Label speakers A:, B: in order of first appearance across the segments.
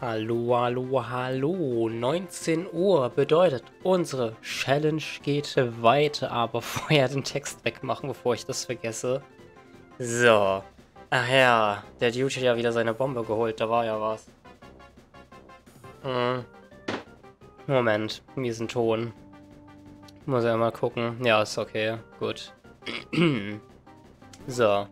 A: Hallo, hallo, hallo. 19 Uhr bedeutet, unsere Challenge geht weiter, aber vorher den Text wegmachen, bevor ich das vergesse. So. Ach ja, der Dude hat ja wieder seine Bombe geholt, da war ja was. Moment, miesen Ton. Muss ja mal gucken. Ja, ist okay, gut. So.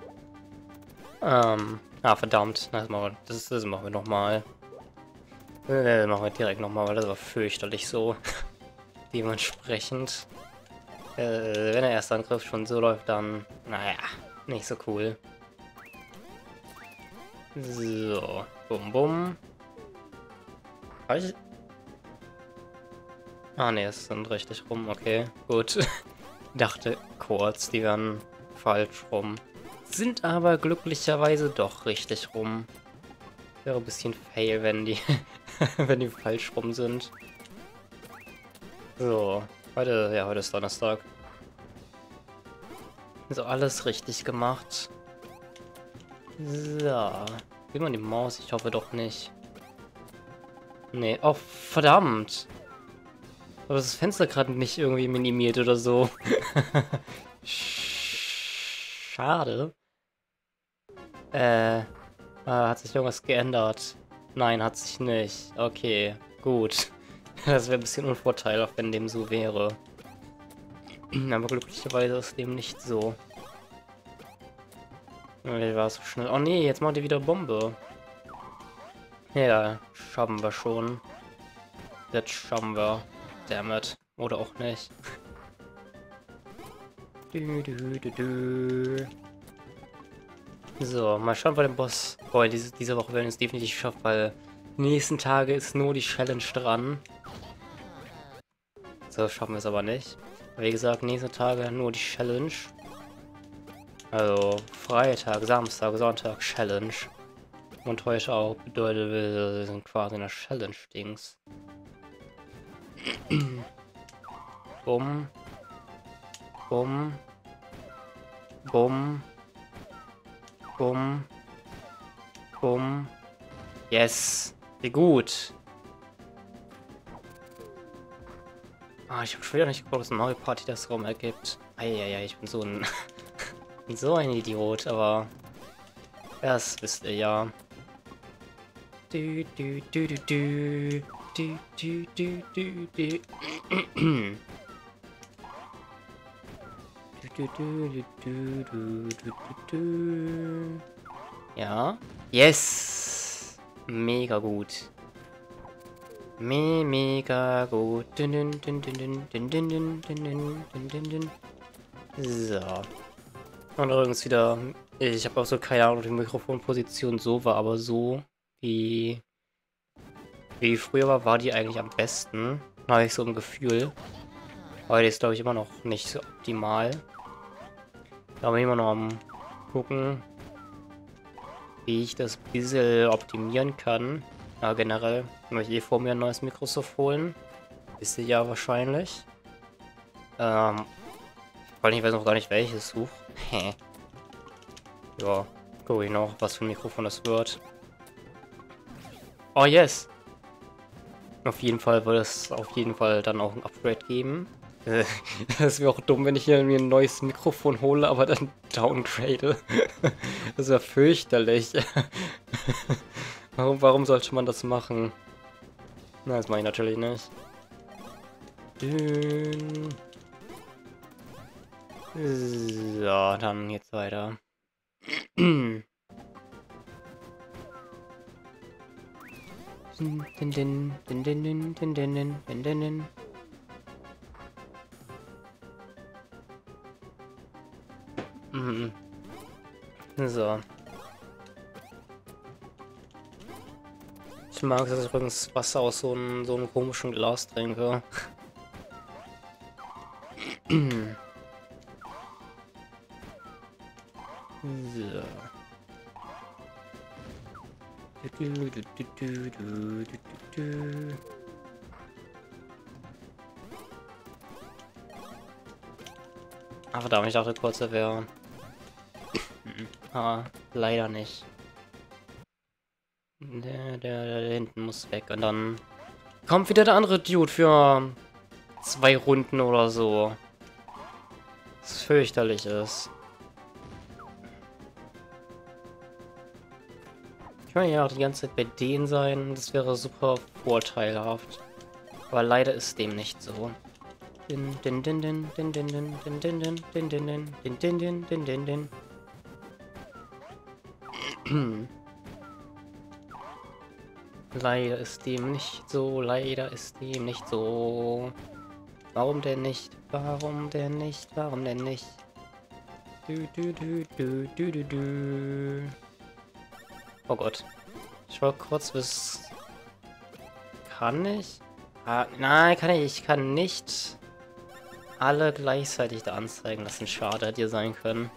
A: Verdammt. Das machen wir nochmal. Das machen wir direkt nochmal, weil das war fürchterlich so. Dementsprechend, wenn der erste Angriff schon so läuft, dann, naja, nicht so cool. So, bum bum. Ah ne, es sind richtig rum, okay, gut. Dachte kurz, die wären falsch rum. Sind aber glücklicherweise doch richtig rum. Wäre ein bisschen fail, wenn die, wenn die falsch rum sind. So, heute ist Donnerstag. So, alles richtig gemacht. So. Will man die Maus? Ich hoffe doch nicht. Nee. Oh, verdammt. Aber das Fenster gerade nicht irgendwie minimiert oder so. Schade. Hat sich irgendwas geändert? Nein, hat sich nicht. Okay, gut. Das wäre ein bisschen unvorteilhaft, wenn dem so wäre. Aber glücklicherweise ist dem nicht so. Wie war es so schnell? Oh nee, jetzt macht ihr wieder Bombe. Ja, schaffen wir schon. Jetzt schaffen wir. Dammit. Oder auch nicht. So, mal schauen, bei dem Boss. Boah, diese Woche werden wir es definitiv schaffen, weil die nächsten Tage ist nur die Challenge dran. So, schaffen wir es aber nicht. Wie gesagt, nächste Tage nur die Challenge. Also Freitag, Samstag, Sonntag Challenge. Und heute auch bedeutet, wir sind quasi in der Challenge-Dings. Bumm. Bumm. Bumm. Bumm. Bumm. Yes. Wie gut. Ah, ich habe schon wieder nicht geguckt, dass Mario Party das Raum ergibt. Eieiei, ich bin so ein... so ein Idiot, aber... das wisst ihr ja. Du, du, du, du, du. Du, du, du, du, du. Ja. Yes. Mega gut. Mega gut. So. Und übrigens wieder. Ich habe auch so keine Ahnung, die Mikrofonposition so war, aber so wie früher war die eigentlich am besten. Habe ich so ein Gefühl. Aber die ist, glaube ich, immer noch nicht so optimal. Da bin ich immer noch am gucken, wie ich das ein bisschen optimieren kann. Ja, generell möchte ich vor mir ein neues Mikrofonat holen. Wisst ihr ja wahrscheinlich. Weil ich weiß noch gar nicht, welches suche. Ja, gucke ich noch, was für ein Mikrofon das wird. Oh yes! Auf jeden Fall wird es auf jeden Fall dann auch ein Upgrade geben. Das wäre auch dumm, wenn ich hier mir ein neues Mikrofon hole, aber dann downgrade. Das wäre fürchterlich. Warum sollte man das machen? Na, das mache ich natürlich nicht. So, dann geht's weiter. So. Ich mag es übrigens Wasser aus so einem komischen Glas trinke. So. Ah, verdammt, ich dachte kurz, er wäre... leider nicht. Der hinten muss weg. Und dann kommt wieder der andere Dude für 2 Runden oder so. Was fürchterlich ist. Ich kann ja auch die ganze Zeit bei denen sein. Das wäre super vorteilhaft. Aber leider ist dem nicht so. Leider ist dem nicht so, leider ist dem nicht so. Warum denn nicht? Warum denn nicht? Warum denn nicht? Oh Gott. Ich war kurz bis... Kann ich? Ah, nein, kann ich. Ich kann nicht alle gleichzeitig da anzeigen lassen. Schade, hätte ihr sein können.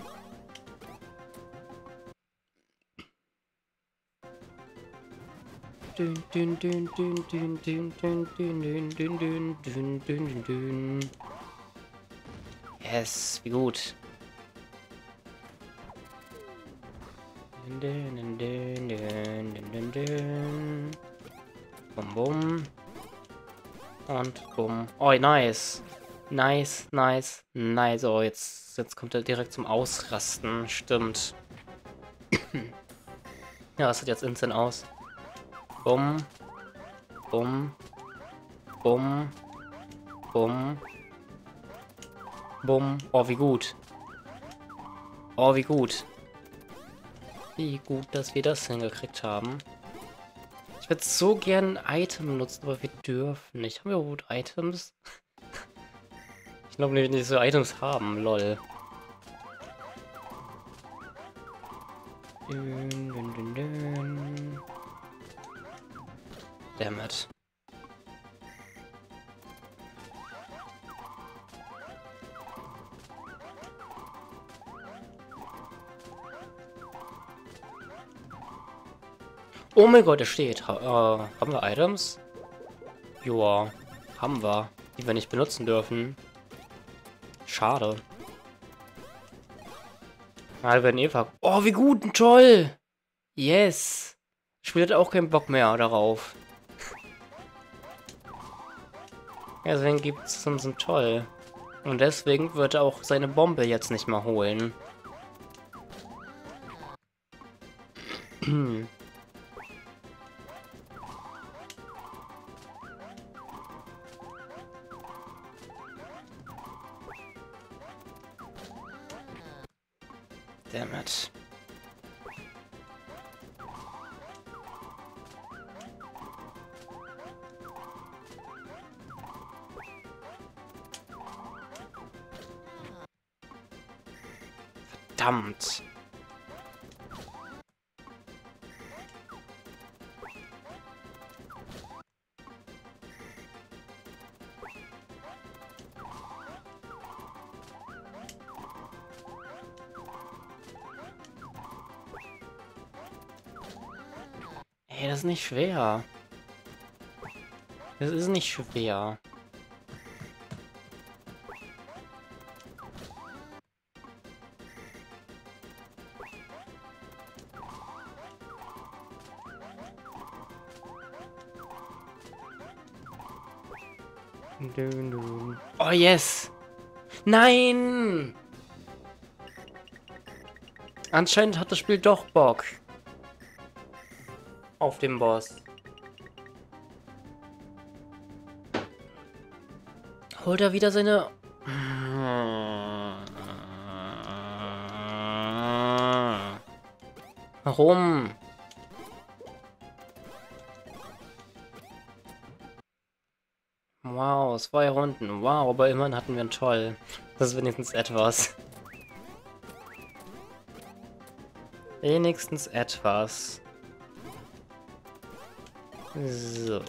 A: Yes, wie gut. Bum, bum. Und bumm. Oh, nice. Nice, nice, nice. Oh, jetzt kommt er direkt zum Ausrasten. Stimmt. Ja, das sieht jetzt instant aus. Bumm. Bumm. Bumm. Bumm. Bumm. Oh, wie gut. Oh, wie gut. Wie gut, dass wir das hingekriegt haben. Ich würde so gern ein Item nutzen, aber wir dürfen nicht. Haben wir überhaupt Items? Ich glaube nicht, dass wir so Items haben, lol. Dammit. Oh mein Gott, es steht. Haben wir Items? Joa, haben wir. Die wir nicht benutzen dürfen. Schade. Ah, wir werden Eva. Oh, wie gut, ein Troll! Yes! Ich hatte auch keinen Bock mehr darauf. Ja, deswegen gibt es uns einen Troll. Und deswegen wird er auch seine Bombe jetzt nicht mehr holen. Dammit. Verdammt. Ey, das ist nicht schwer. Das ist nicht schwer. Oh, yes! Nein! Anscheinend hat das Spiel doch Bock. Auf dem Boss. Holt er wieder seine... Warum? Wow, 2 Runden. Wow, aber immerhin hatten wir einen Troll. Das ist wenigstens etwas. Wenigstens etwas. So.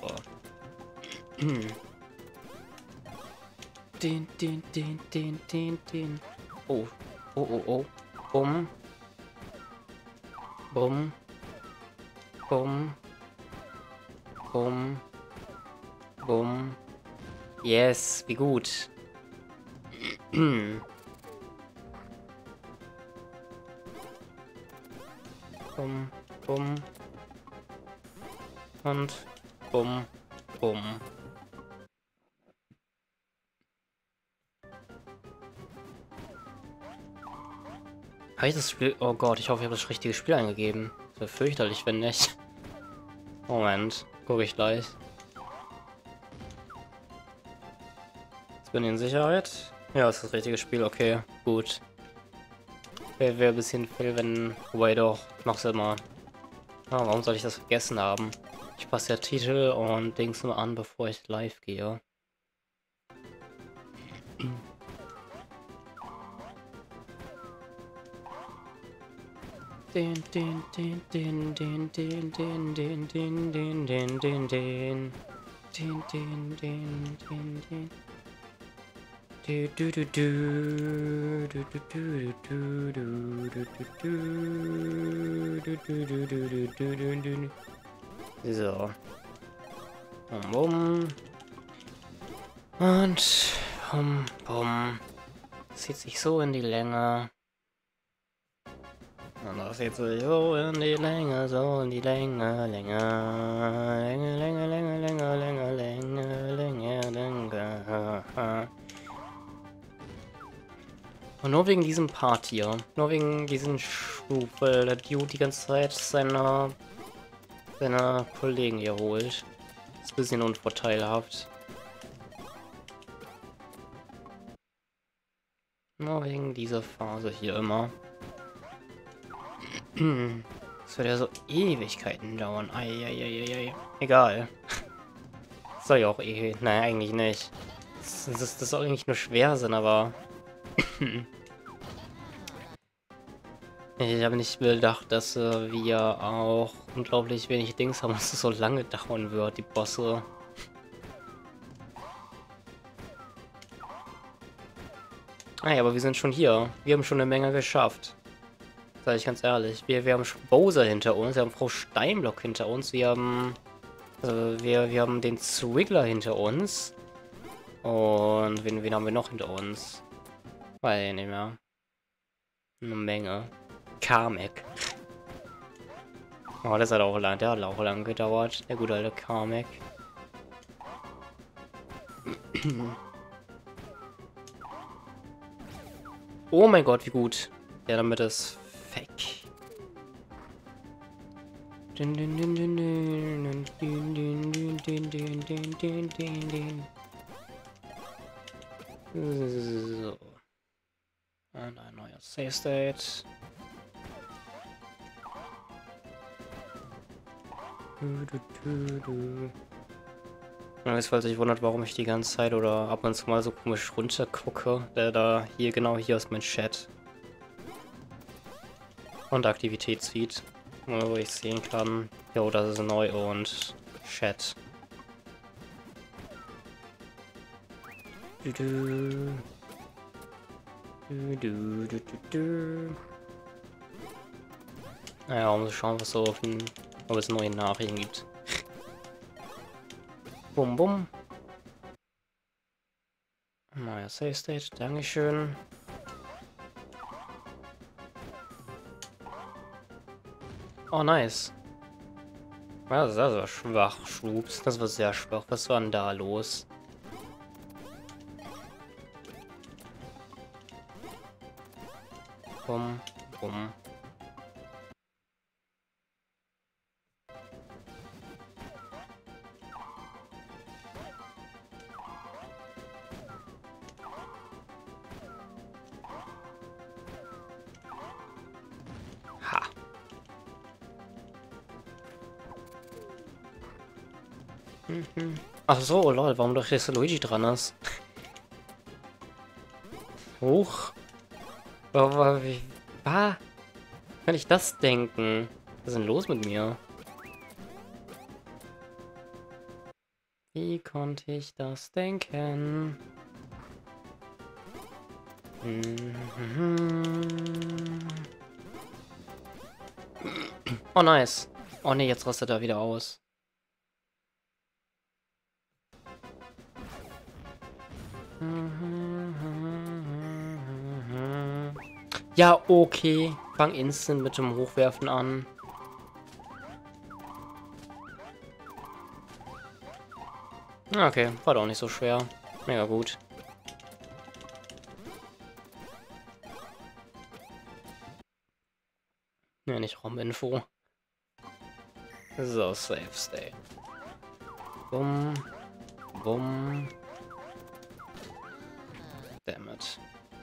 A: Den. Oh. Oh. Bumm. Bumm. Bumm. Bumm. Bumm. Yes, wie gut. Bumm. Bumm. Und bumm, bumm. Habe ich das Spiel... Oh Gott, ich hoffe, ich habe das richtige Spiel eingegeben. Das wäre fürchterlich, wenn nicht. Moment, gucke ich gleich. Jetzt bin ich in Sicherheit. Ja, ist das richtige Spiel, okay, gut. Wäre ein bisschen viel, wenn... Wobei doch, mach's immer. Ah, warum soll ich das vergessen haben? Ich passe ja Titel und Dings nur an, bevor ich live gehe. Den, den, den, den, den, den, den, den, den, den, den, den, den. Den, den, den, den, den. Du, du, du, du. Du, du, du, du, du, du, du, du, du, du, du, du, du, du. So. Bum, bum. Und bum, bum. Zieht sich so in die Länge. Und das zieht sich so in die Länge, so in die Länge, Länge, Länge, Länge, Länge, Länge, Länge, Länge, Länge, Länge. Und nur wegen diesem Part hier, nur wegen diesem Schub, weil der Dude die ganze Zeit seine Kollegen hier holt. Ist ein bisschen unvorteilhaft. Nur wegen dieser Phase hier immer. Das wird ja so Ewigkeiten dauern. Eieieiei. Egal. Soll ja auch eh... Nein, eigentlich nicht. Das soll eigentlich nur schwer sein, aber... Ich habe nicht bedacht, dass wir auch unglaublich wenig Dings haben, dass es so lange dauern wird, die Bosse. Ah ja, aber wir sind schon hier. Wir haben schon eine Menge geschafft. Sag ich ganz ehrlich. Wir haben Bowser hinter uns, wir haben Frau Steinblock hinter uns, wir haben... Also wir haben den Zwiggler hinter uns. Und wen haben wir noch hinter uns? Weiß ich nicht mehr. Eine Menge. Kamek. Oh, das hat auch lang, der hat auch lang gedauert. Der gute alte Kamek. Oh mein Gott, wie gut. Ja, damit ist fake. So. Und ein neuer Save State. Und jetzt, falls ihr euch wundert, warum ich die ganze Zeit oder ab und zu mal so komisch runter gucke, da hier, genau hier ist mein Chat. Und Aktivitätsfeed, wo ich sehen kann, jo, das ist neu und Chat. Naja, um zu schauen, was so ob es neue Nachrichten gibt. Bum bum. Neuer Save State, dankeschön. Oh, nice. Ja, das war schwach, Schwups. Das war sehr schwach. Was war denn da los? Bum, bum. Ha. Ach so, lol, warum doch jetzt Luigi dran ist? Hoch. Wie kann ich das denken? Was ist denn los mit mir? Wie konnte ich das denken? Oh, nice. Oh ne, jetzt rastet er wieder aus. Ja, okay. Fang instant mit dem Hochwerfen an. Okay, war doch nicht so schwer. Mega gut. Ja, nicht Rauminfo. So, Safe State. Bumm. Bumm. Damn it.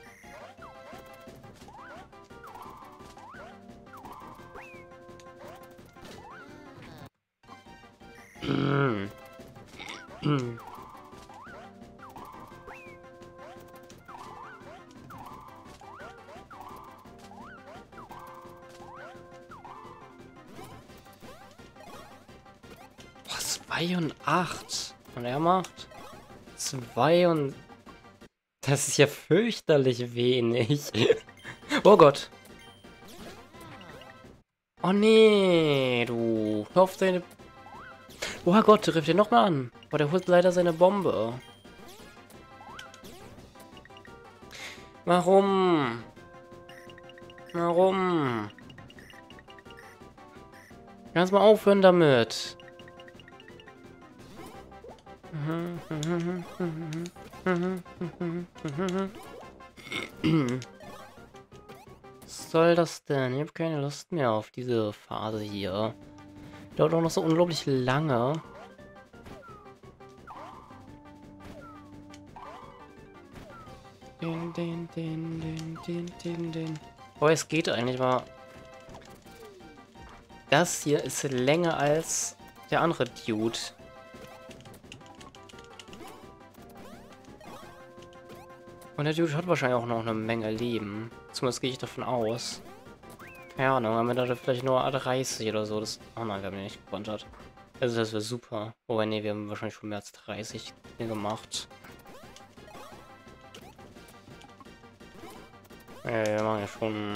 A: Was? 2 und 8. Und er macht 2 und... Das ist ja fürchterlich wenig. Oh Gott. Oh nee, du. Hör auf deine... Oh Gott, der trifft den nochmal an. Aber der holt leider seine Bombe. Warum? Warum? Kannst mal aufhören damit. Was soll das denn? Ich habe keine Lust mehr auf diese Phase hier. Dauert auch noch so unglaublich lange. Oh, es geht eigentlich mal. Das hier ist länger als der andere Dude. Und der Dude hat wahrscheinlich auch noch eine Menge Leben. Zumindest gehe ich davon aus. Keine Ahnung, haben wir da vielleicht nur 30 oder so. Das, oh nein, wir haben den nicht gekontert. Also das wäre super. Wobei, nee, wir haben wahrscheinlich schon mehr als 30 gemacht. Ja, wir machen ja schon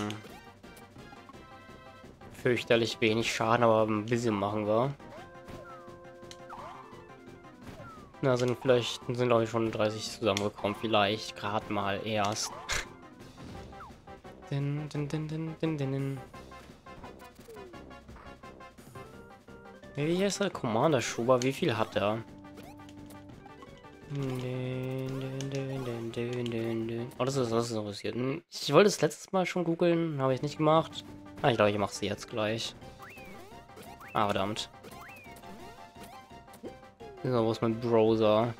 A: fürchterlich wenig Schaden, aber ein bisschen machen wir. Na, sind glaube ich schon 30 zusammengekommen, vielleicht gerade mal erst. Din, din, din, din, din, din, din. Wie heißt der Commander Schuber? Wie viel hat er? Oh, das ist noch passiert. Ich wollte es letztes Mal schon googeln, habe ich nicht gemacht. Ah, ich glaube, ich mache sie jetzt gleich. Ah, verdammt. So, wo ist mein Browser?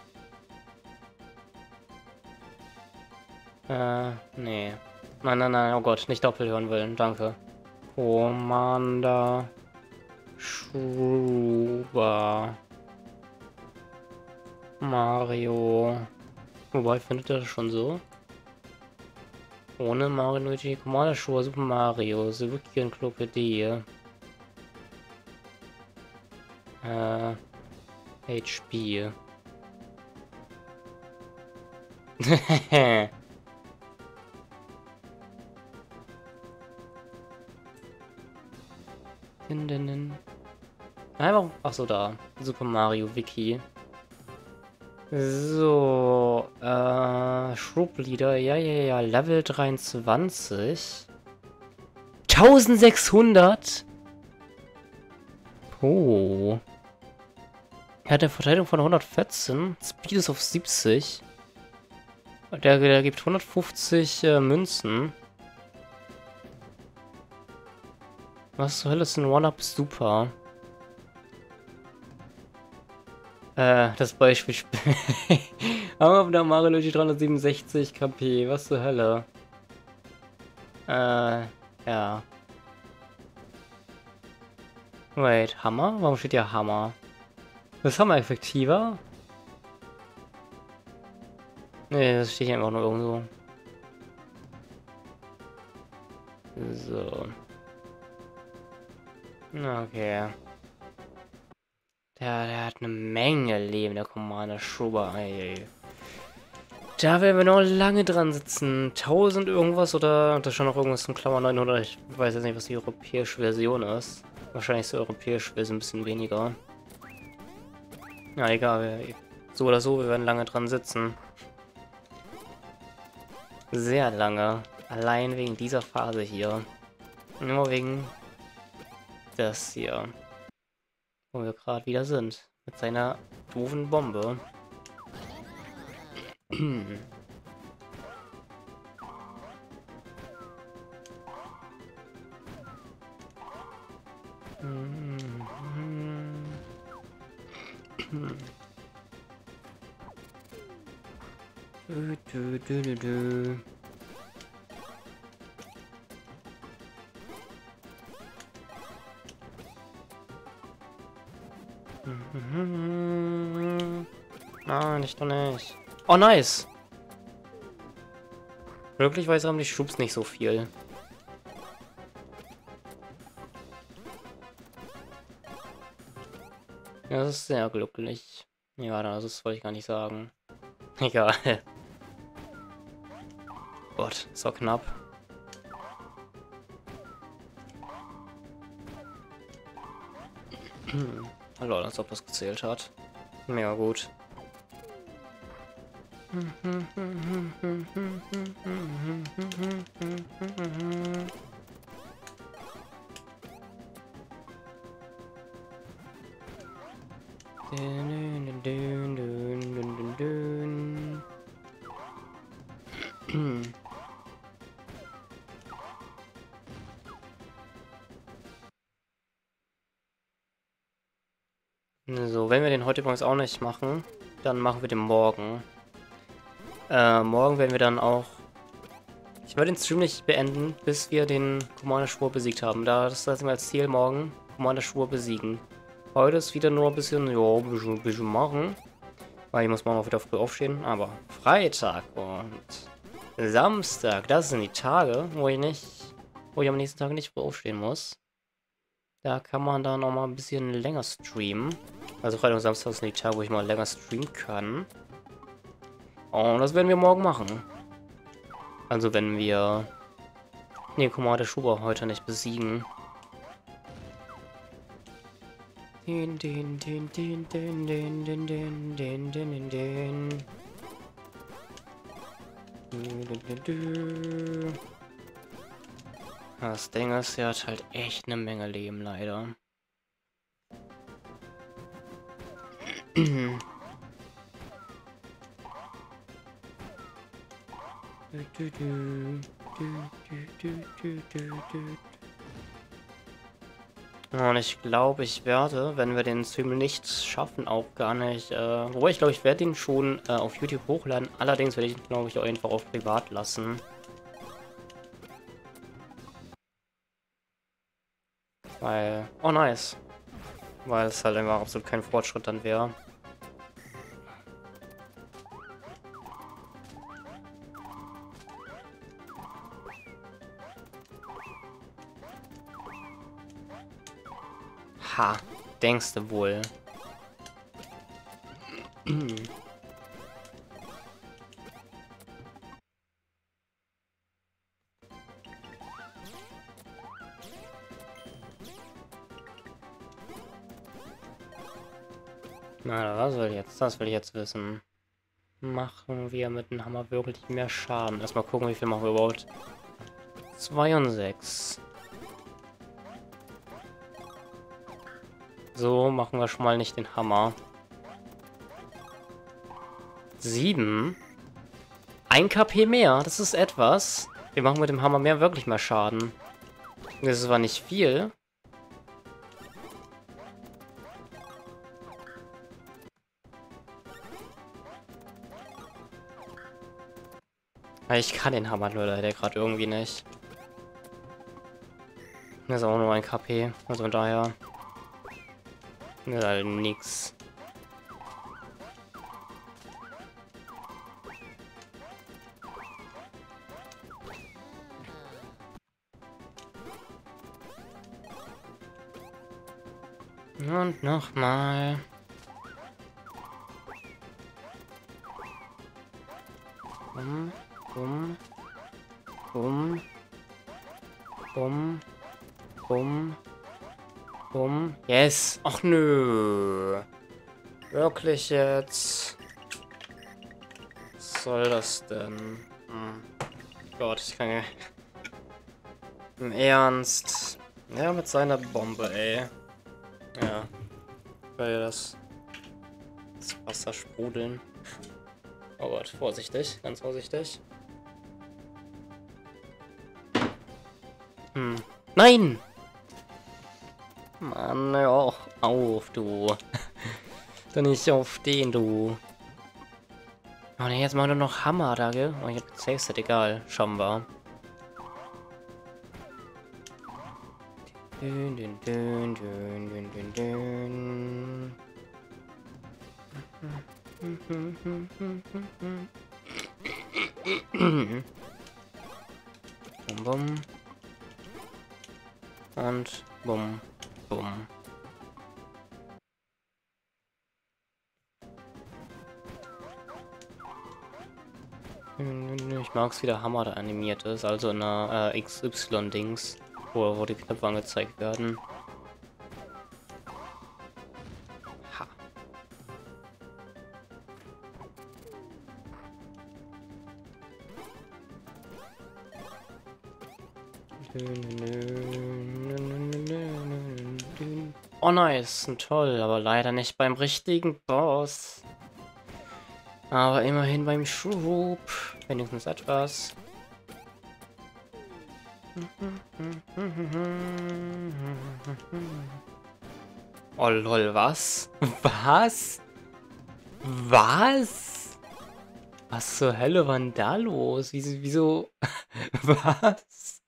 A: Nee. Nein, nein, nein, oh Gott, nicht doppelt hören wollen, danke. Commander Schuber Mario. Wobei, findet er das schon so? Ohne Mario Luigi, Commander Schuber, Super Mario, The Wiki Enzyklopädie. HP. Einfach. Achso, da. Super Mario Wiki. So, Schrublieder, ja, Level 23. 1600? Oh. Er hat eine Verteidigung von 114, Speed ist auf 70. Der gibt 150 Münzen. Was zur Hölle ist ein One-Up Super? Das Beispiel. Aber der Mario Luigi 367 KP, was zur Hölle? Ja. Wait, Hammer? Warum steht hier Hammer? Ist Hammer effektiver? Nee, das steht hier einfach nur irgendwo. So. Okay. Der hat eine Menge Leben, der Commander Schuber. Ey. Da werden wir noch lange dran sitzen. 1000 irgendwas oder da schon noch irgendwas zum Klammer 900. Ich weiß jetzt nicht, was die europäische Version ist. Wahrscheinlich so europäisch ein bisschen weniger. Ja, egal. So oder so, wir werden lange dran sitzen. Sehr lange. Allein wegen dieser Phase hier. Nur wegen das hier. Wo wir gerade wieder sind. Mit seiner doofen Bombe. Nein, nicht doch nicht. Oh, nice. Glücklicherweise haben die Schubs nicht so viel. Ja, das ist sehr glücklich. Ja, das wollte ich gar nicht sagen. Egal. Gott, so knapp. Hallo, als ob das gezählt hat. Mega gut. So, wenn wir den heute übrigens auch nicht machen, dann machen wir den morgen. Morgen werden wir dann auch... Ich werde den Stream nicht beenden, bis wir den Commander-Schwur besiegt haben. Das setzen wir als Ziel morgen, Commander-Schwur besiegen. Heute ist wieder nur ein bisschen, ja, ein bisschen machen. Weil ich muss morgen auch wieder früh aufstehen. Aber Freitag und Samstag, das sind die Tage, wo ich am nächsten Tag nicht früh aufstehen muss. Da kann man dann auch mal ein bisschen länger streamen. Also Freitag und Samstag sind die Tage, wo ich mal länger streamen kann. Und das werden wir morgen machen. Also wenn wir den Commander Schuber heute nicht besiegen. Das Ding ist, er hat halt echt eine Menge Leben, leider. Und ich glaube, ich werde, wenn wir den Stream nicht schaffen, auch gar nicht, wobei ich glaube, ich werde ihn schon auf YouTube hochladen. Allerdings werde ich ihn, glaube ich, auch einfach auf privat lassen. Weil, oh nice. Weil es halt einfach absolut kein Fortschritt dann wäre. Ha, denkst du wohl. Na, was will ich jetzt? Das will ich jetzt wissen. Machen wir mit dem Hammer wirklich mehr Schaden? Erstmal gucken, wie viel machen wir überhaupt. 2 und 6. So, machen wir schon mal nicht den Hammer. 7. 1 KP mehr, das ist etwas. Wir machen mit dem Hammer wirklich mehr Schaden. Das ist zwar nicht viel. Ich kann den Hammer nur leider gerade irgendwie nicht. Das ist auch nur 1 KP, also von daher. Das ist halt nix. Und nochmal. Bumm, bumm, bumm, bumm, bumm, bumm. Yes. Ach nö. Wirklich jetzt? Was soll das denn? Gott, ich kann ja... Im Ernst. Ja, mit seiner Bombe, ey. Ja. Weil das Wasser sprudeln. Oh Gott, vorsichtig, ganz vorsichtig. Nein! Mann, hör auch auf, du. Doch nicht auf den, du. Oh ne, jetzt machen wir nur noch Hammer da, gell? Oh, ich hab Safe-Set, egal. Schauen wir. Dün, dün, dün, dün, dün, dün, dün. Bum, bum. Und bum, bum. Ich mag es, wie der Hammer da animiert ist, also in einer XY-Dings, wo die Knöpfe angezeigt werden. Ha. Oh nice, toll, aber leider nicht beim richtigen Boss. Aber immerhin beim Schub. Wenigstens etwas. Oh lol, was? Was? Was? Was zur Hölle war denn da los? Wieso? Was?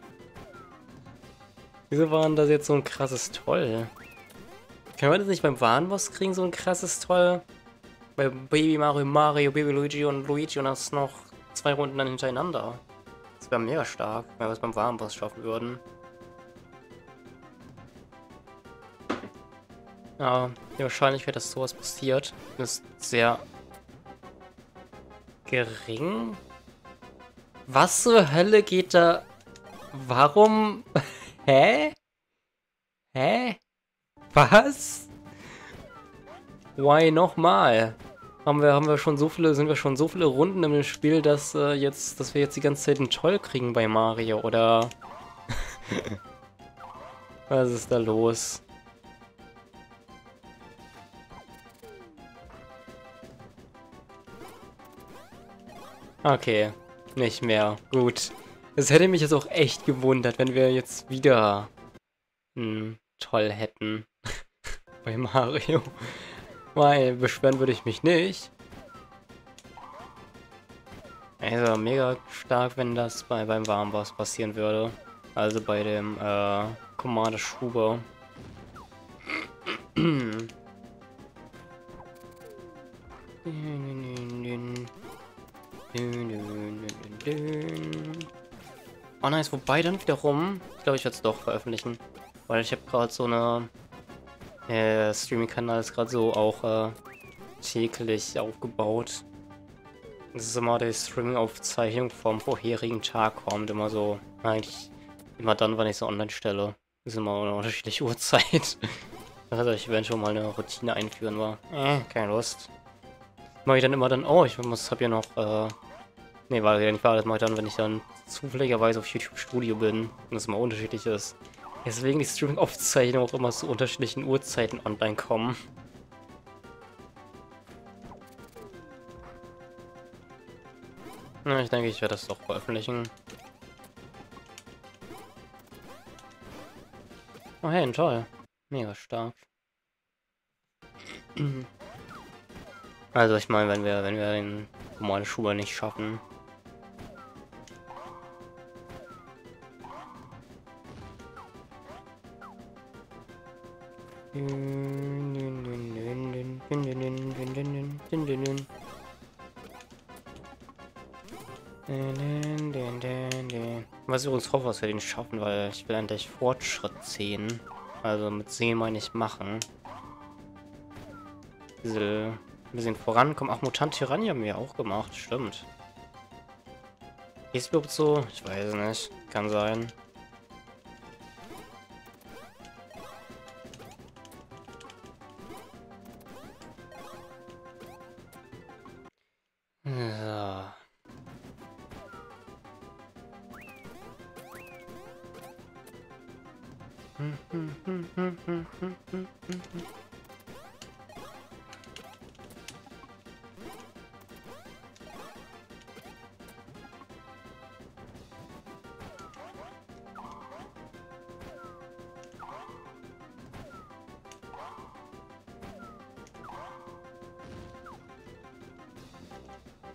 A: Wieso war denn das jetzt so ein krasses Toll? Können wir das nicht beim wahren Boss kriegen, so ein krasses Toll? Bei Baby Mario, Baby Luigi und das noch 2 Runden dann hintereinander. Das wäre mega stark, wenn wir es beim wahren Boss schaffen würden. Ja, die Wahrscheinlichkeit, dass sowas passiert, ist sehr gering. Was zur Hölle geht da? Warum? Hä? Hä? Was? Why nochmal? Sind wir schon so viele Runden im Spiel, dass wir jetzt die ganze Zeit einen Toll kriegen bei Mario, oder? Was ist da los? Okay, nicht mehr. Gut. Es hätte mich jetzt auch echt gewundert, wenn wir jetzt wieder Toll hätten. Bei Mario. Weil beschweren würde ich mich nicht. Also mega stark, wenn das beim wahren Boss passieren würde. Also bei dem Commander Schuber. Oh nice, wobei dann wiederum, ich glaube, ich werde es doch veröffentlichen, weil ich habe gerade so eine Streaming-Kanal ist gerade so auch täglich aufgebaut. Das ist immer die Streaming-Aufzeichnung vom vorherigen Tag, kommt immer so, eigentlich immer dann, wenn ich so online stelle. Das ist immer eine unterschiedliche Uhrzeit. Also ich werde schon mal eine Routine einführen, war keine Lust. Mache ich dann immer dann, oh, hab ja noch, nee, war ja nicht wahr, das mache ich dann, wenn ich dann zufälligerweise auf YouTube Studio bin und das immer unterschiedlich ist. Deswegen die Streaming-Aufzeichnungen auch immer zu unterschiedlichen Uhrzeiten online kommen. Na, ich denke, ich werde das doch veröffentlichen. Oh hey, toll. Mega stark. Also ich meine, wenn wir den normalen Schuber nicht schaffen. Was ich übrigens hoffe, dass wir den schaffen, weil ich will endlich Fortschritt sehen. Also mit sehen meine ich machen. Ein bisschen vorankommen. Ach, Mutant Tyrannie haben wir auch gemacht, stimmt. Ist es überhaupt so? Ich weiß es nicht. Kann sein. So.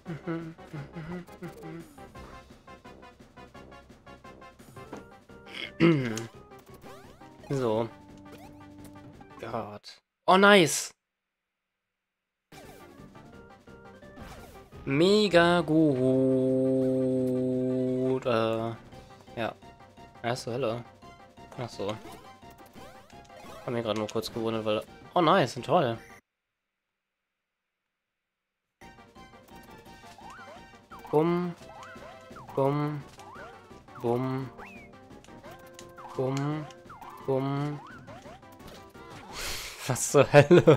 A: So. Gott. Oh, nice. Mega gut. Ja. Erste Hölle. Ach so. Hab mir gerade nur kurz gewundert, weil... Oh, nice. Toll. Bumm. Bumm. Bumm. Bumm. Bumm. Was zur Hölle?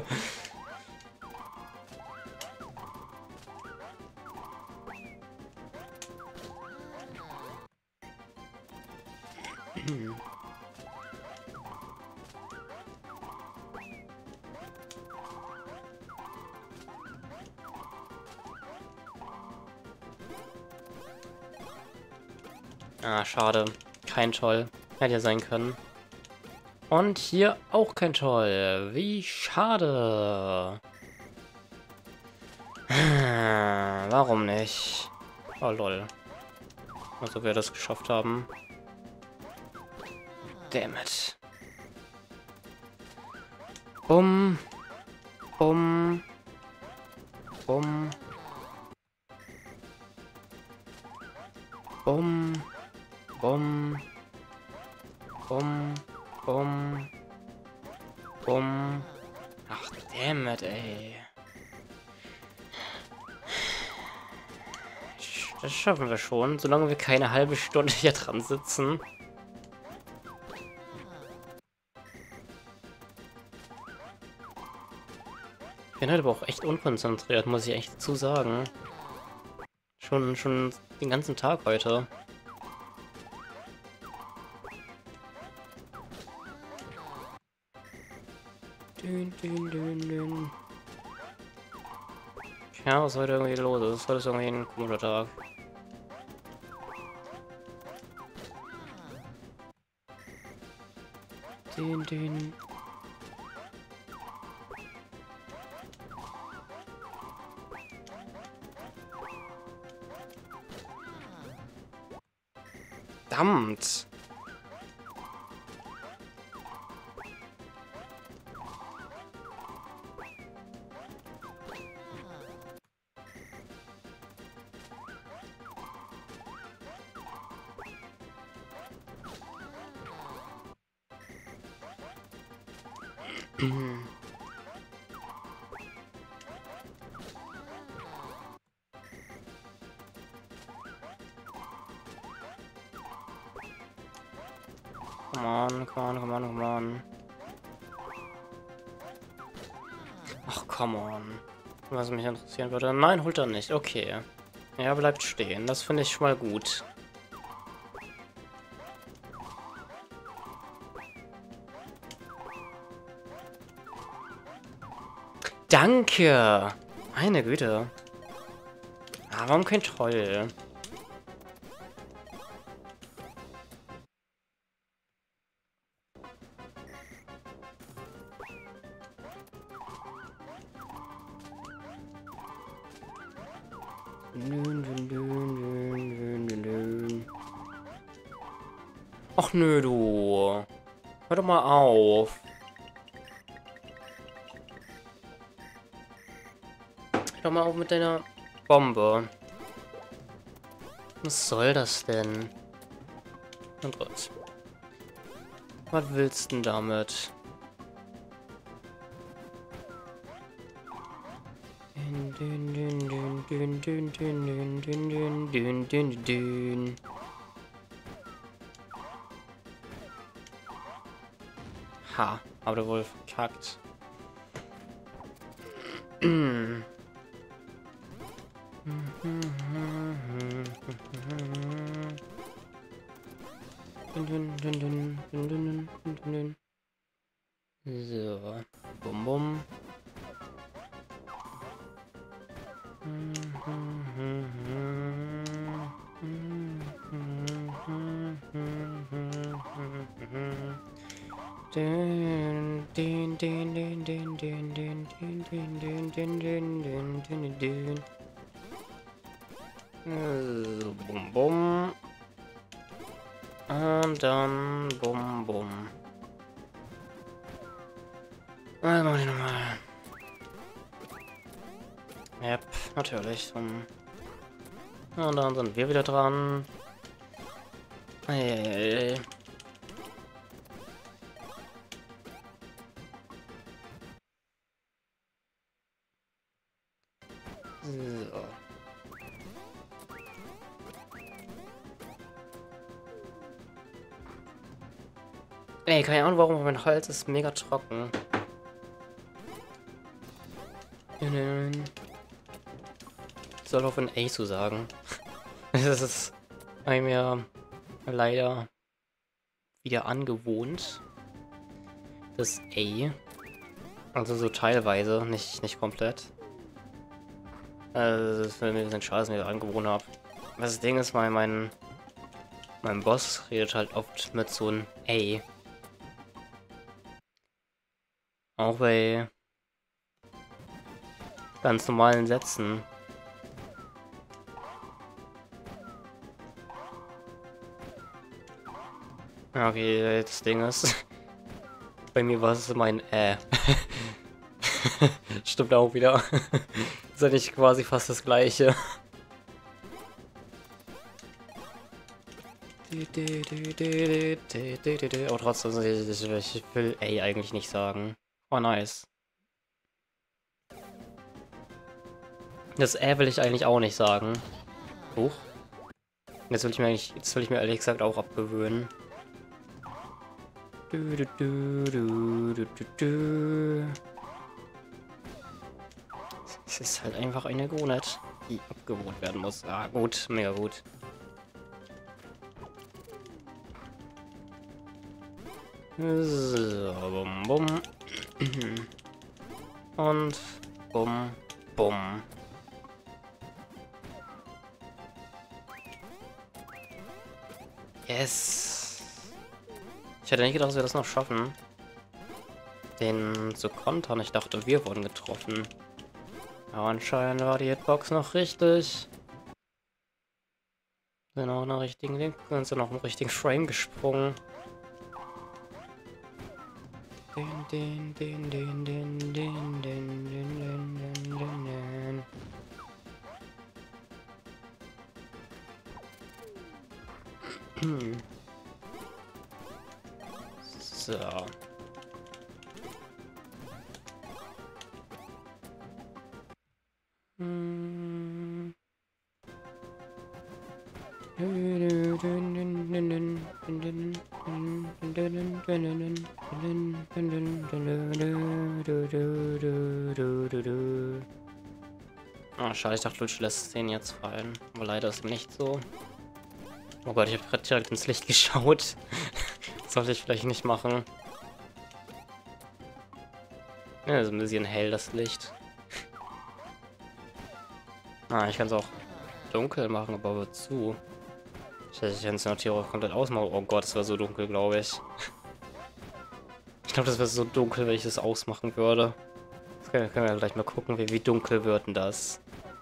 A: Ah, schade. Kein Troll. Hätte ja sein können. Und hier auch kein Troll. Wie schade. Warum nicht? Oh, lol. Also wir das geschafft haben. Damn it. Bumm. Bumm. Bumm. Bumm. Bumm. Bumm. Bumm. Bumm. Ach, damn it, ey. Das schaffen wir schon, solange wir keine halbe Stunde hier dran sitzen. Ich bin halt aber auch echt unkonzentriert, muss ich echt dazu sagen. Schon den ganzen Tag heute. Ja, was ist heute irgendwie los ist? Heute ist irgendwie ein komischer Tag. Verdammt! Come on, come on, come on, come on. Ach, come on. Was mich interessieren würde. Nein, holt er nicht. Okay. Er bleibt stehen. Das finde ich schon mal gut. Danke! Meine Güte. Ah, warum kein Troll? Ach nö, du. Hör doch mal auf. Hör doch mal auf mit deiner Bombe. Was soll das denn? Oh Gott. Was willst du denn damit? Ha, aber der Wolf kackt. So, bum bum. So, bum bum. Und dann bum bum. Was mach ich nochmal? Yep, natürlich. Und dann sind wir wieder dran. Hey. So. Ey, keine Ahnung warum, aber mein Hals ist mega trocken. Soll auf ein A zu sagen. Das ist mir leider wieder angewohnt. Das A. Also so teilweise, nicht komplett. Also das ist mir ein bisschen schade, dass ich mir das angewohnt habe. Das Ding ist, mein Boss redet halt oft mit so einem A. Auch bei ganz normalen Sätzen. Okay, das Ding ist, bei mir war es mein Stimmt auch wieder. Ist ja nicht quasi fast das gleiche. Aber trotzdem, ich will A eigentlich nicht sagen. Oh, nice. Das will ich eigentlich auch nicht sagen. Huch. Jetzt will ich mir ehrlich gesagt auch abgewöhnen. Es ist halt einfach eine Gewohnheit, die abgewohnt werden muss. Ah, gut, mega gut. So, bum, bum. Und bum, bum. Yes. Ich hätte nicht gedacht, dass wir das noch schaffen, den zu kontern. Ich dachte, wir wurden getroffen. Aber anscheinend war die Hitbox noch richtig. Sind auch noch richtigen Link, sind auch im richtigen Frame gesprungen. So. Oh, schade, ich dachte, Lutsch lässt den jetzt fallen. Aber leider ist nicht so. Oh Gott, ich habe gerade direkt ins Licht geschaut. Das sollte ich vielleicht nicht machen. Ja, ist ein bisschen hell, das Licht. Ah, ich kann es auch dunkel machen, aber wozu? Ich kann es natürlich auch komplett ausmachen. Oh Gott, es war so dunkel, glaube ich. Ich glaube, das wäre so dunkel, wenn ich das ausmachen würde. Das können wir gleich mal gucken, wie dunkel wird denn das.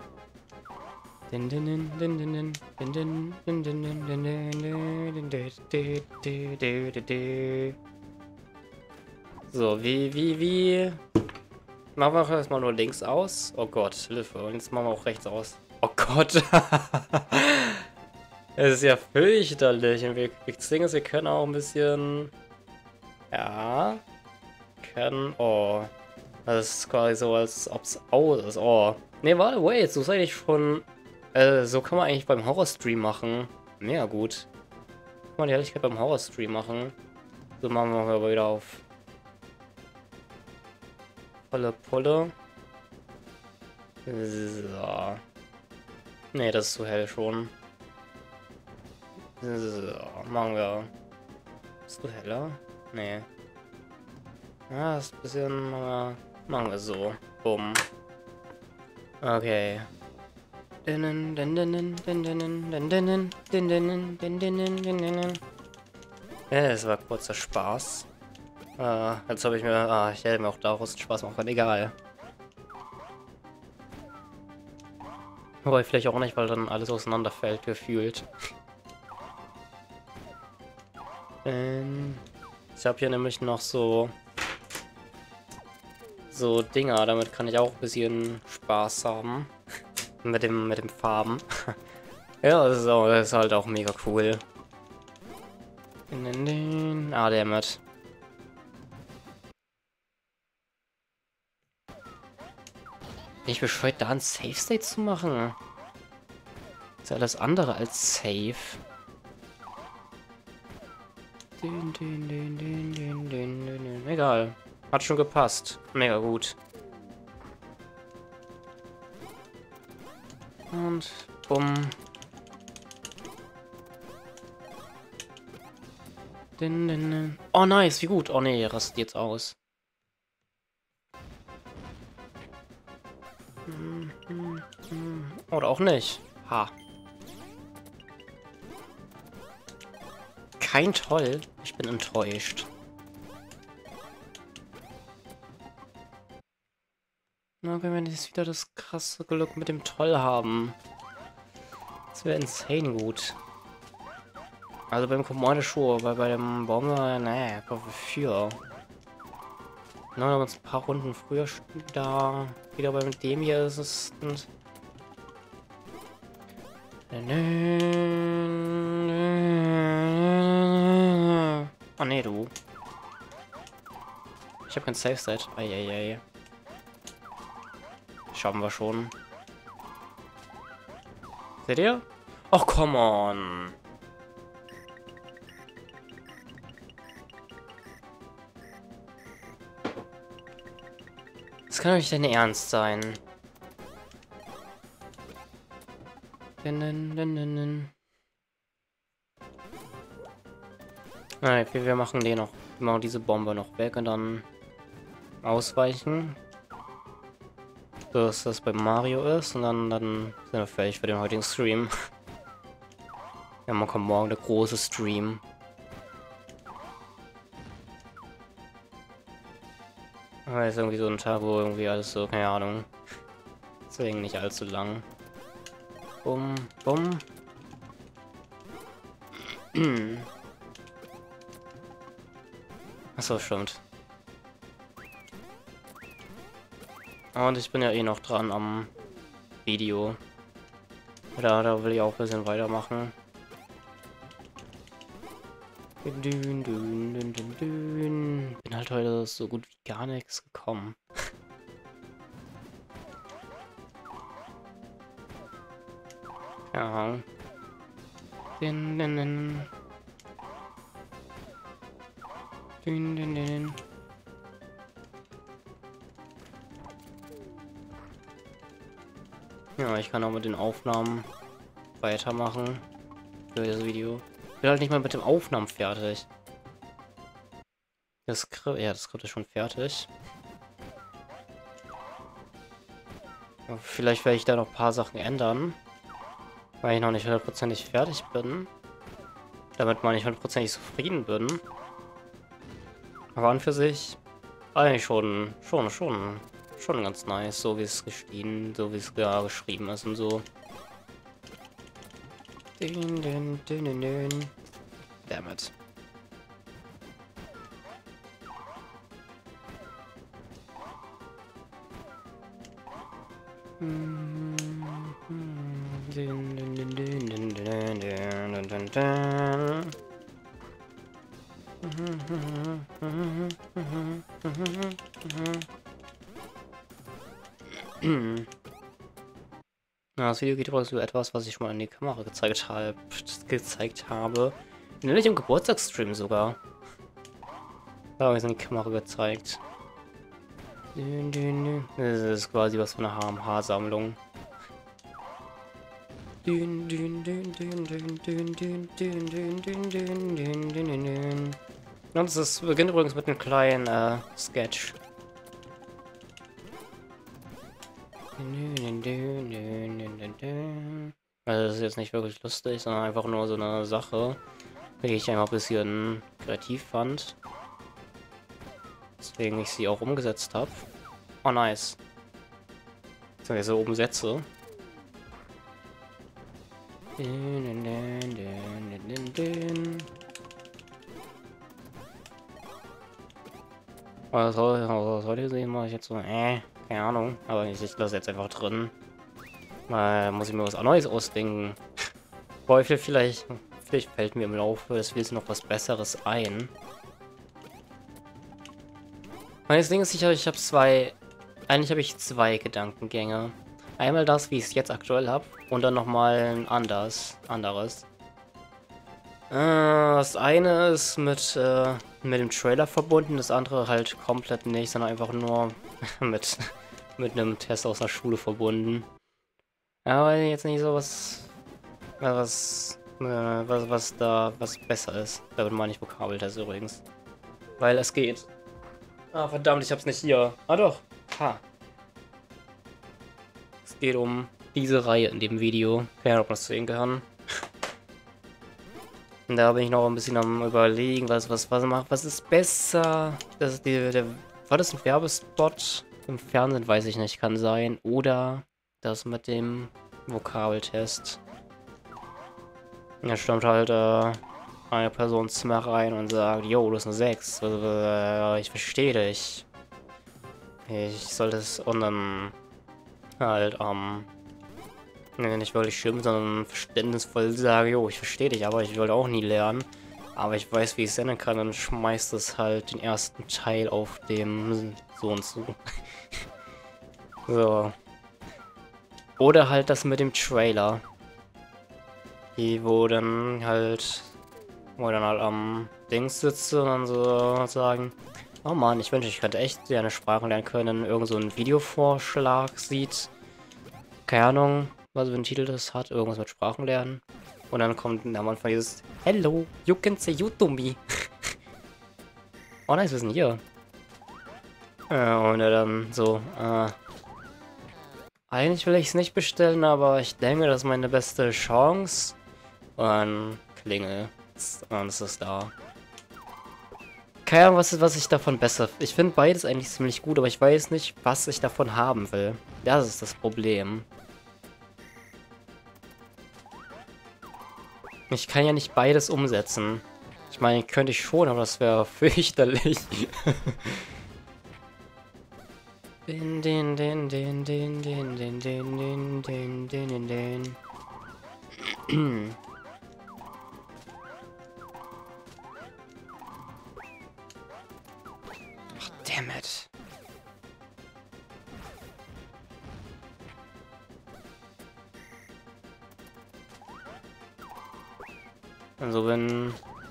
A: So, wie... Machen wir auch erstmal nur links aus. Oh Gott, Hilfe. Und jetzt machen wir auch rechts aus. Oh Gott. Es ist ja fürchterlich. Und wir singen es, wir können auch ein bisschen... Ja. Können... Oh. Das ist quasi so, als ob es aus ist. Oh. Ne, warte, wait. So ist eigentlich schon... so kann man eigentlich beim Horror-Stream machen. Mega gut. Kann man die Helligkeit beim Horror-Stream machen. So machen wir aber wieder auf... volle Pulle. So. Ne, das ist zu hell schon. So, machen wir. Ist du heller? Nee. Ja, ist ein bisschen. Machen wir so. Bumm. Okay. Ja, das war kurzer Spaß. Jetzt habe ich mir. Ich hätte mir auch daraus Spaß machen können. Egal. Wobei vielleicht auch nicht, weil dann alles auseinanderfällt, gefühlt. Ich habe hier nämlich noch so Dinger, damit kann ich auch ein bisschen Spaß haben. mit dem Farben. Ja, das ist halt auch mega cool. Ah, dammit. Bin ich bescheuert, da ein Safe State zu machen? Ist ja alles andere als safe. Egal. Hat schon gepasst. Mega gut. Und bumm. Oh, nice. Wie gut. Oh, nee, ihr rastet jetzt aus. Oder auch nicht. Ha. Kein Toll. Ich bin enttäuscht. Na, wenn wir jetzt wieder das krasse Glück mit dem Toll haben. Das wäre insane gut. Also beim Command Schuhe, weil bei dem Bomber, naja, für. Na, wenn wir uns ein paar Runden früher da wieder bei dem hier ist es. Und oh ne, du. Ich habe kein Safe State. Eieiei. Schaffen wir schon. Seht ihr? Ach, come on. Das kann doch nicht dein Ernst sein. Nein, wir machen den noch. Wir machen diese Bombe noch weg und dann ausweichen. Dass das bei Mario ist und dann sind wir fertig für den heutigen Stream. Ja, man kommt morgen der große Stream. Aber ist irgendwie so ein Tag, wo irgendwie alles so, keine Ahnung. Deswegen nicht allzu lang. Bumm, bumm. Achso, stimmt. Und ich bin ja eh noch dran am Video. Da will ich auch ein bisschen weitermachen. Bin halt heute so gut wie gar nichts gekommen. Ja. Ja, ich kann auch mit den Aufnahmen weitermachen für das Video. Ich bin halt nicht mal mit den Aufnahmen fertig. Das Skript ist schon fertig. Aber vielleicht werde ich da noch ein paar Sachen ändern, weil ich noch nicht hundertprozentig fertig bin. Damit man nicht hundertprozentig zufrieden bin. Aber an für sich eigentlich schon ganz nice, so wie es geschrieben ist und so. Damn it. Ja, das Video geht übrigens über etwas, was ich schon mal in die Kamera gezeigt habe. Nämlich im Geburtstagsstream sogar. Da habe ich es in die Kamera gezeigt. Das ist quasi was für eine HMH-Sammlung. Und es beginnt übrigens mit einem kleinen Sketch. Also das ist jetzt nicht wirklich lustig, sondern einfach nur so eine Sache, die ich einfach ein bisschen kreativ fand. Deswegen ich sie auch umgesetzt habe. Oh nice. So umsetze. Was soll ich sehen? Mache ich jetzt so, keine Ahnung. Aber ich lasse jetzt einfach drin. Mal muss ich mir was Neues ausdenken. Teufel, vielleicht fällt mir im Laufe des Spiels noch was Besseres ein. Mein Ding ist, ich habe zwei. Eigentlich habe ich zwei Gedankengänge. Einmal das, wie ich es jetzt aktuell habe, und dann nochmal ein anderes. Das eine ist mit dem Trailer verbunden, das andere halt komplett nicht, sondern einfach nur mit einem Test aus der Schule verbunden. Aber jetzt nicht so was besser ist. Damit meine ich Vokabeltest übrigens. Weil es geht. Ah, verdammt, ich hab's nicht hier. Ah doch. Ha. Es geht um diese Reihe in dem Video. Keine Ahnung, ob man das sehen kann. Und da bin ich noch ein bisschen am Überlegen, was ist besser. Das ist war das ein Werbespot? Im Fernsehen weiß ich nicht, kann sein. Oder das mit dem Vokabeltest. Da stammt halt eine Person ins Zimmer rein und sagt, jo, du bist eine 6. Ich verstehe dich. Ich soll das und dann halt nicht wirklich schimpfen, sondern verständnisvoll sagen, jo, ich verstehe dich, aber ich wollte auch nie lernen. Aber ich weiß, wie ich es ändern kann, dann schmeißt es halt den ersten Teil auf dem so und so. So. Oder halt das mit dem Trailer. Wo dann halt am Dings sitze und dann so sagen, oh Mann, ich wünsche, ich könnte echt gerne Sprachen lernen können. Irgend so ein Videovorschlag sieht. Keine Ahnung, was für ein Titel das hat. Irgendwas mit Sprachen lernen. Und dann kommt am Anfang dieses Hello, you can say you to me. Oh nice, wir sind hier. Und er dann so, eigentlich will ich es nicht bestellen, aber ich denke, das ist meine beste Chance. Und dann klingel. Und es ist da. Keine Ahnung, was ich davon besser. Ich finde beides eigentlich ziemlich gut, aber ich weiß nicht, was ich davon haben will. Das ist das Problem. Ich kann ja nicht beides umsetzen. Ich meine, könnte ich schon, aber das wäre fürchterlich. Ach, damn it. Also wenn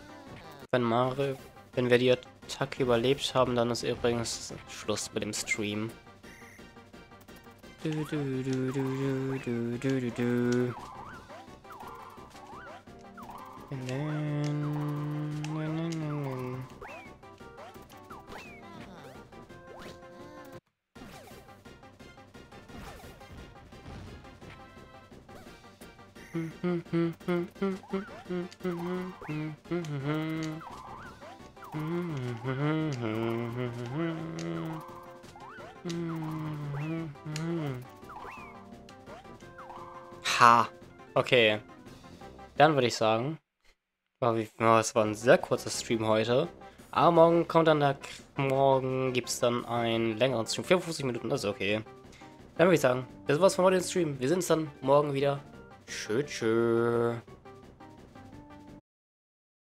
A: wir die Attacke überlebt haben, dann ist übrigens Schluss mit dem Stream. Ha! Okay. Dann würde ich sagen, es war ein sehr kurzer Stream heute. Aber morgen gibt es dann einen längeren Stream. 54 Minuten, das ist okay. Dann würde ich sagen, das war's von heute im Stream. Wir sehen uns dann morgen wieder. Tschö, tschö.